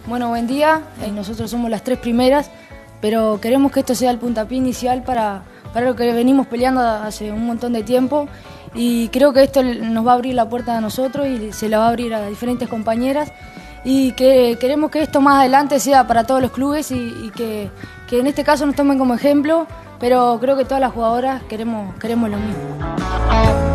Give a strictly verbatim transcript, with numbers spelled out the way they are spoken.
Bueno, buen día. Eh, nosotros somos las tres primeras, pero queremos que esto sea el puntapié inicial para, para lo que venimos peleando hace un montón de tiempo. Y creo que esto nos va a abrir la puerta a nosotros y se la va a abrir a diferentes compañeras. Y que queremos que esto más adelante sea para todos los clubes y, y que, que en este caso nos tomen como ejemplo, pero creo que todas las jugadoras queremos, queremos lo mismo.